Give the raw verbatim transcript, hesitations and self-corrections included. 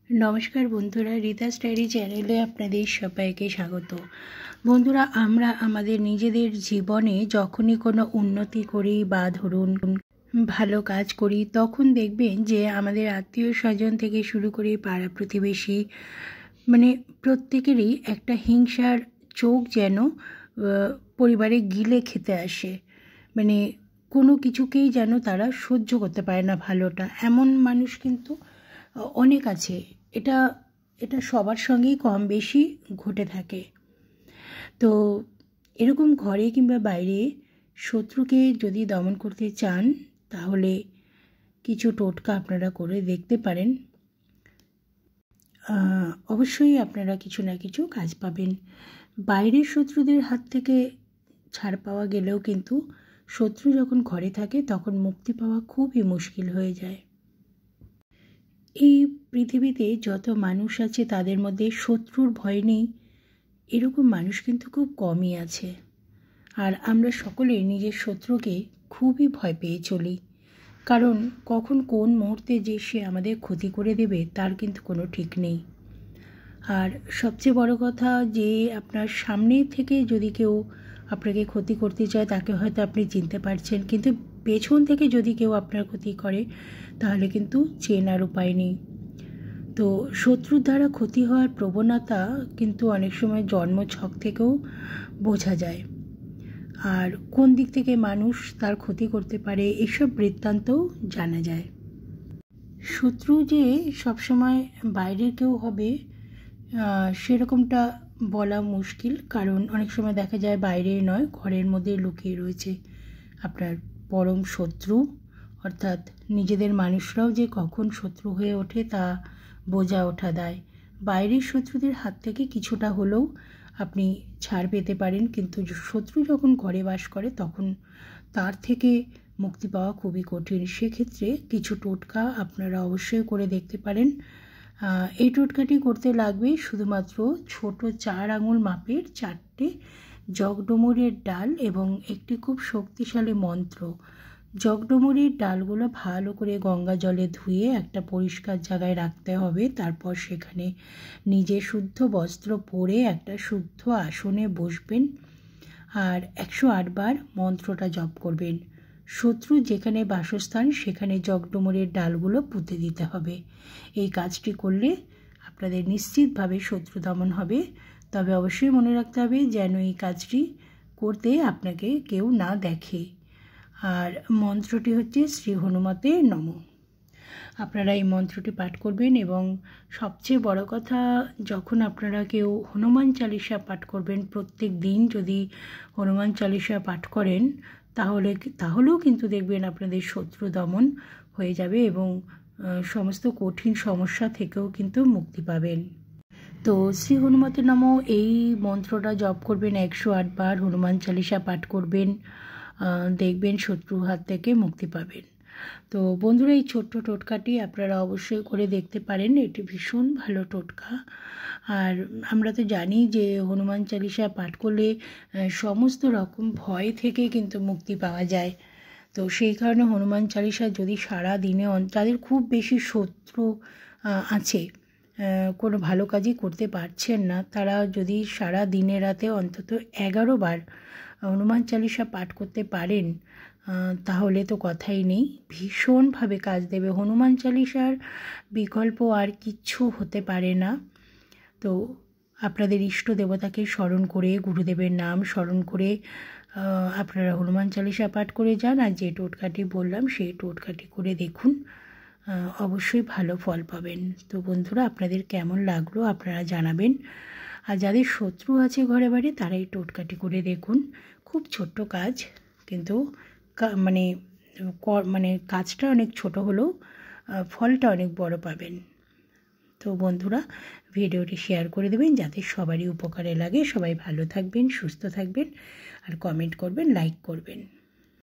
नमस्कार बंधुरा रीतास डायरी चैनेले आपनादेर सबाइके स्वागत। बंधुरा आमरा आमादेर निजेदेर जीवने जखोनी कोनो उन्नति करी बा धरुन भालो काज करी तखन देखबेन जे आमादेर आत्मीय स्वजन थेके शुरू करे पाड़ा प्रतिवेशी माने प्रत्येकेरई एकटा हिंसार चोख जेन परिवारे गिले खेते आसे। माने कोनो किछुकेई जेन तारा सह्य करते पारे ना भालोटा एमन मानुष किन्तु अनेक आछे। এটা এটা সবার সঙ্গেই কম বেশি ঘটে থাকে। তো এরকম ঘরে কিংবা বাইরে শত্রুকে যদি দমন করতে চান তাহলে কিছু টোটকা আপনারা করে দেখতে পারেন। অবশ্যই আপনারা কিছু না কিছু কাজ পাবেন। বাইরের শত্রুদের হাত থেকে ছাড় পাওয়া গেলেও কিন্তু শত্রু যখন ঘরে থাকে তখন মুক্তি পাওয়া খুবই মুশকিল হয়ে যায়। এই পৃথিবীতে যত মানুষ আছে তাদের মধ্যে শত্রুর ভয় নেই এরকম মানুষ কিন্তু খুব কমই আছে। আর আমরা সকলে নিজের শত্রুকে খুবই ভয় পেয়ে চলি, কারণ কখন কোন মুহূর্তে যে সে আমাদের ক্ষতি করে দেবে তার কিন্তু কোনো ঠিক নেই। আর সবচেয়ে বড় কথা যে আপনার সামনে থেকে যদি কেউ আপনাকে ক্ষতি করতে চায় তাকে হয়তো আপনি চিনতে পারছেন, কিন্তু পেছন থেকে যদি কেউ আপনার ক্ষতি করে তাহলে কিন্তু চেনার উপায় নেই। তো শত্রুর দ্বারা ক্ষতি হওয়ার প্রবণতা কিন্তু অনেক সময় জন্মছক থেকেও বোঝা যায়। আর কোন দিক থেকে মানুষ তার ক্ষতি করতে পারে এসব বৃত্তান্তও জানা যায়। শত্রু যে সবসময় বাইরের কেউ হবে সেরকমটা বলা মুশকিল, কারণ অনেক সময় দেখা যায় বাইরে নয় ঘরের মধ্যে লুকিয়ে রয়েছে আপনার পরম শত্রু। অর্থাৎ নিজেদের মানুষরাও যে কখন শত্রু হয়ে ওঠে তা বোঝা ওঠা দায়। বাইরের শত্রুদের হাত থেকে কিছুটা হলেও আপনি ছাড় পেতে পারেন, কিন্তু শত্রু যখন ঘরে বাস করে তখন তার থেকে মুক্তি পাওয়া খুবই কঠিন। সেক্ষেত্রে কিছু টোটকা আপনারা অবশ্যই করে দেখতে পারেন। এই টোটকাটি করতে লাগবে শুধুমাত্র ছোট চার আঙুল মাপের চারটে জগডমুরের ডাল এবং একটি খুব শক্তিশালী মন্ত্র। জগডমুরের ডালগুলো ভালো করে গঙ্গা জলে ধুয়ে একটা পরিষ্কার জায়গায় রাখতে হবে। তারপর সেখানে নিজে শুদ্ধ বস্ত্র পরে একটা শুদ্ধ আসনে বসবেন আর একশো আট বার মন্ত্রটা জপ করবেন। শত্রু যেখানে বাসস্থান সেখানে জগডমুরের ডালগুলো পুঁতে দিতে হবে। এই কাজটি করলে আপনাদের নিশ্চিতভাবে শত্রু দমন হবে। তবে অবশ্যই মনে রাখতে হবে যেন এই কাজটি করতে আপনাকে কেউ না দেখে। আর মন্ত্রটি হচ্ছে শ্রী হনুমতে নমঃ। আপনারা এই মন্ত্রটি পাঠ করবেন এবং সবচেয়ে বড় কথা যখন আপনারা কেউ হনুমান চালিসা পাঠ করবেন, প্রত্যেক দিন যদি হনুমান চালিসা পাঠ করেন তাহলে তাহলেও কিন্তু দেখবেন আপনাদের শত্রু দমন হয়ে যাবে এবং সমস্ত কঠিন সমস্যা থেকেও কিন্তু মুক্তি পাবেন। তো শ্রী হনুমতে নমঃ এই মন্ত্রটা জপ করবেন একশো আট বার, হনুমান চালিসা পাঠ করবেন, দেখবেন শত্রুর হাত থেকে মুক্তি পাবেন। তো বন্ধুরা এই ছোট্ট টোটকাটি আপনারা অবশ্যই করে দেখতে পারেন, এটি ভীষণ ভালো টোটকা। আর আমরা তো জানি যে হনুমান চালিসা পাঠ করলে সমস্ত রকম ভয় থেকে কিন্তু মুক্তি পাওয়া যায়। তো সেই কারণে হনুমান চালিসা যদি সারা দিনে যাদের খুব বেশি শত্রু আছে কোনো ভালো কাজই করতে পারছেন না তারা যদি সারা দিনে রাতে অন্তত এগারো বার হনুমান চালিসা পাঠ করতে পারেন তাহলে তো কথাই নেই, ভীষণভাবে কাজ দেবে। হনুমান চালিসার বিকল্প আর কিচ্ছু হতে পারে না। তো আপনাদের ইষ্ট দেবতাকে স্মরণ করে গুরুদেবের নাম স্মরণ করে আপনারা হনুমান চালিসা পাঠ করে যান আর যে টোটকাটি বললাম সেই টোটকাটি করে দেখুন, অবশ্যই ভালো ফল পাবেন। তো বন্ধুরা আপনাদের কেমন লাগলো আপনারা জানাবেন। আর যাদের শত্রু আছে ঘরে বাড়ি তারা এই টোটকাটি করে দেখুন। খুব ছোট্ট কাজ, কিন্তু মানে মানে কাজটা অনেক ছোট হলেও ফলটা অনেক বড় পাবেন। তো বন্ধুরা ভিডিওটি শেয়ার করে দেবেন যাতে সবারই উপকারে লাগে। সবাই ভালো থাকবেন, সুস্থ থাকবেন আর কমেন্ট করবেন, লাইক করবেন।